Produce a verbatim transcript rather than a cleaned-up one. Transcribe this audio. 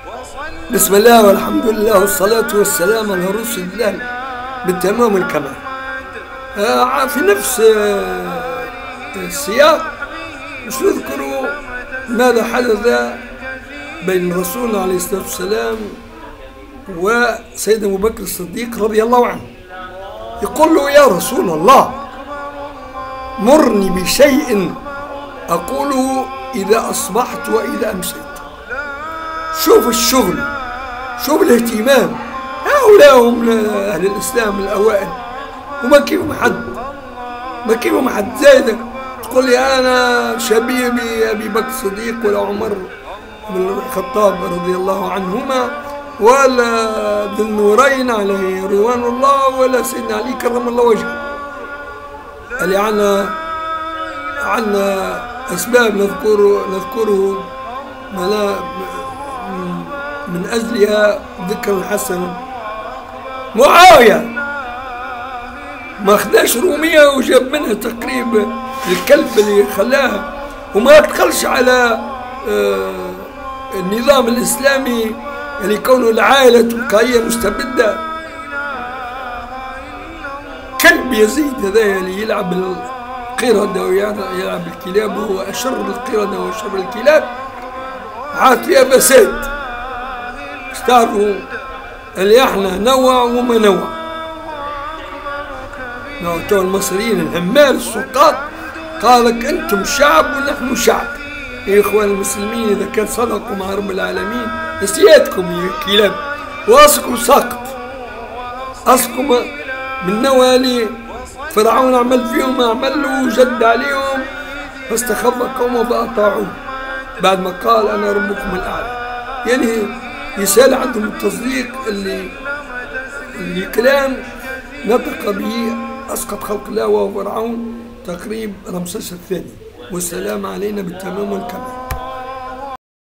بسم الله والحمد لله والصلاة والسلام على رسول الله بالتمام والكمال. آه في نفس آه السياق مش نذكر ماذا حدث بين رسولنا عليه الصلاة والسلام وسيدنا أبو بكر الصديق رضي الله عنه. يقول له: يا رسول الله، مرني بشيء أقوله إذا أصبحت وإذا أمسيت. شوف الشغل، شوف الاهتمام. هؤلاء هم أهل الإسلام الأوائل، وما كيفهم حد، ما كيفهم حد زايدة تقول لي أنا شبيه بأبي بكر الصديق ولا عمر بن الخطاب رضي الله عنهما ولا ذي النورين عليه رضوان الله ولا سيدنا علي كرم الله وجهه. اللي عنا عنا أسباب نذكر نذكره من أجلها ذكر حسن. معاوية ما خداش رومية وجاب منها تقريب الكلب اللي خلاها، وما دخلش على النظام الإسلامي اللي كونه العائلة تلقائية مستبدة. كلب يزيد هذا اللي يلعب القردة ويلعب الكلاب، وهو أشر القردة وأشر الكلاب، عاد فيها فساد. تعرفوا اللي احنا نوع وما نوع. نوع تو المصريين العمال السلطات قالك انتم شعب ونحن شعب. يا اخوان المسلمين، اذا كان صدقوا مع رب العالمين نسياتكم يا كلاب، واصلكم ساقط، اصلكم من نوع اللي فرعون عمل فيهم عمل له جد عليهم فاستخف قومه فاطاعوه بعد ما قال انا ربكم الاعلى. يعني يسال عندهم التصديق اللي اللي كلام نطق به اسقط خلق الله وهو فرعون تقريب رمسيس الثاني. والسلام علينا بالتمام والكمال.